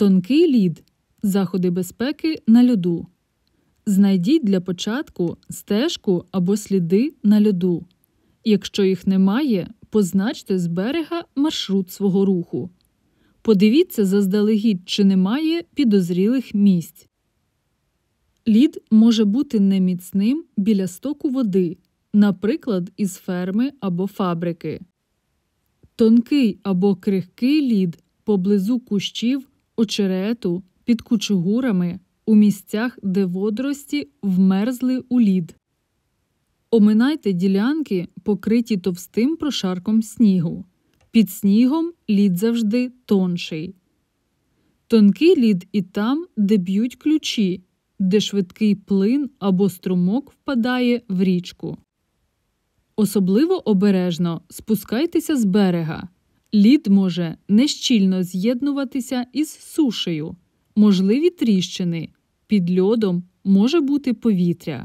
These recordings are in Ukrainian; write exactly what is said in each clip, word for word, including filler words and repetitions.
Тонкий лід. Заходи безпеки на льоду. Знайдіть для початку стежку або сліди на льоду. Якщо їх немає, позначте з берега маршрут свого руху. Подивіться заздалегідь, чи немає підозрілих місць. Лід може бути неміцним біля стоку води, наприклад, із ферми або фабрики. Тонкий або крихкий лід поблизу кущів, очерету, під кучугурами, у місцях, де водорості вмерзли у лід. Оминайте ділянки, покриті товстим прошарком снігу. Під снігом лід завжди тонший. Тонкий лід і там, де б'ють ключі, де швидкий плин або струмок впадає в річку. Особливо обережно спускайтеся з берега. Лід може нещільно з'єднуватися із сушею. Можливі тріщини. Під льодом може бути повітря.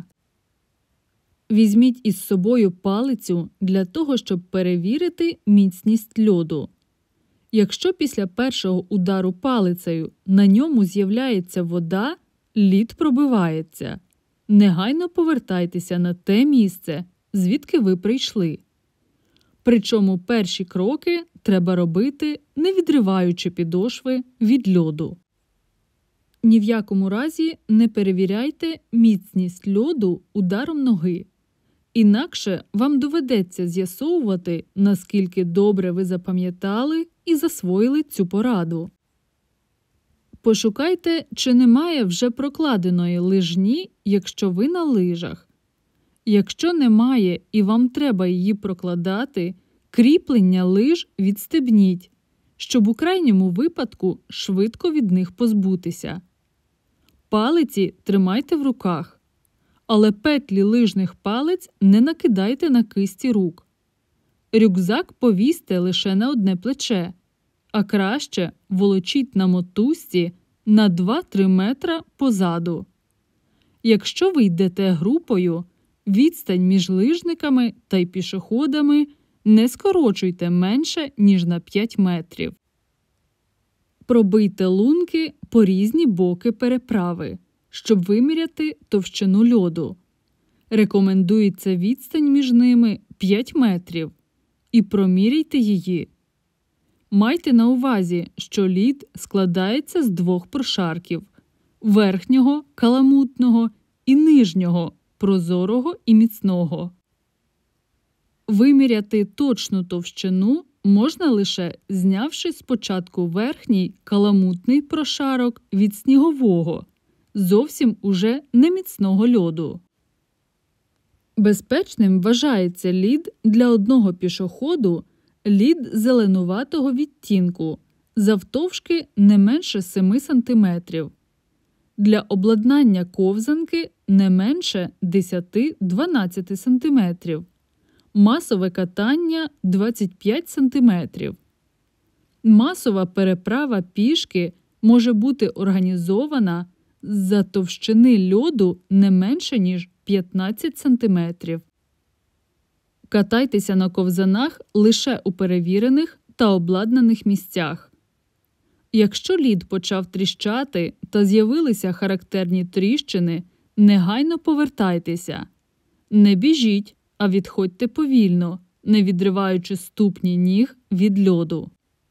Візьміть із собою палицю для того, щоб перевірити міцність льоду. Якщо після першого удару палицею на ньому з'являється вода, лід пробивається. Негайно повертайтеся на те місце, звідки ви прийшли. Причому перші кроки треба робити, не відриваючи підошви від льоду. Ні в якому разі не перевіряйте міцність льоду ударом ноги. Інакше вам доведеться з'ясовувати, наскільки добре ви запам'ятали і засвоїли цю пораду. Пошукайте, чи немає вже прокладеної лижні, якщо ви на лижах. Якщо немає і вам треба її прокладати, кріплення лиж відстебніть, щоб у крайньому випадку швидко від них позбутися. Палиці тримайте в руках, але петлі лижних палиць не накидайте на кисті рук. Рюкзак повісьте лише на одне плече, а краще волочіть на мотузці на два-три метра позаду. Якщо ви йдете групою, відстань між лижниками та й пішоходами не скорочуйте менше, ніж на п'ять метрів. Пробийте лунки по різні боки переправи, щоб виміряти товщину льоду. Рекомендується відстань між ними п'ять метрів. І проміряйте її. Майте на увазі, що лід складається з двох прошарків – верхнього, каламутного, і нижнього, прозорого і міцного. Виміряти точну товщину можна лише знявши спочатку верхній каламутний прошарок від снігового, зовсім уже неміцного льоду. Безпечним вважається лід для одного пішоходу лід зеленуватого відтінку, завтовшки не менше семи сантиметрів. Для обладнання ковзанки не менше десять-дванадцять сантиметрів. Масове катання – двадцять п'ять сантиметрів. Масова переправа пішки може бути організована з-за товщини льоду не менше, ніж п'ятнадцять сантиметрів. Катайтеся на ковзанах лише у перевірених та обладнаних місцях. Якщо лід почав тріщати та з'явилися характерні тріщини, негайно повертайтеся. Не біжіть, а відходьте повільно, не відриваючи ступні ніг від льоду.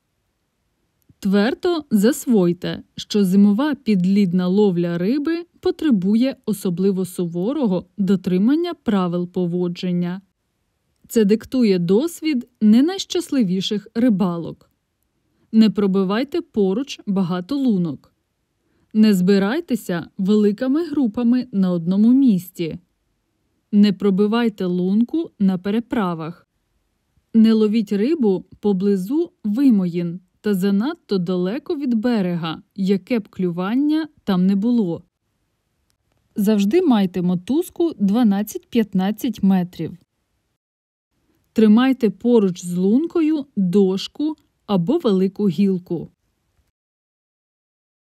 Твердо засвойте, що зимова підлідна ловля риби потребує особливо суворого дотримання правил поводження. Це диктує досвід не найщасливіших рибалок. Не пробивайте поруч багато лунок. Не збирайтеся великими групами на одному місці. Не пробивайте лунку на переправах. Не ловіть рибу поблизу вимоїн та занадто далеко від берега, яке б клювання там не було. Завжди майте мотузку дванадцять-п'ятнадцять метрів. Тримайте поруч з лункою дошку або велику гілку.